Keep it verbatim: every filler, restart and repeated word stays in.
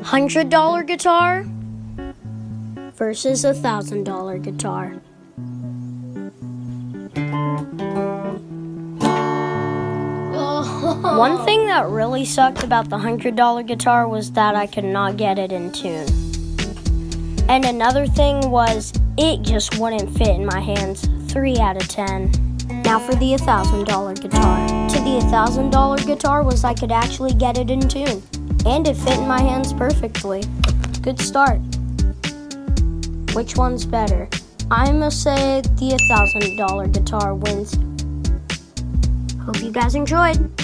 one hundred dollar guitar versus a one thousand dollar guitar. One thing that really sucked about the one hundred dollar guitar was that I could not get it in tune. And another thing was it just wouldn't fit in my hands. three out of ten. Now for the one thousand dollar guitar. To the one thousand dollar guitar was I could actually get it in tune. And it fit in my hands perfectly. Good start. Which one's better? I must say the one thousand dollar guitar wins. Hope you guys enjoyed.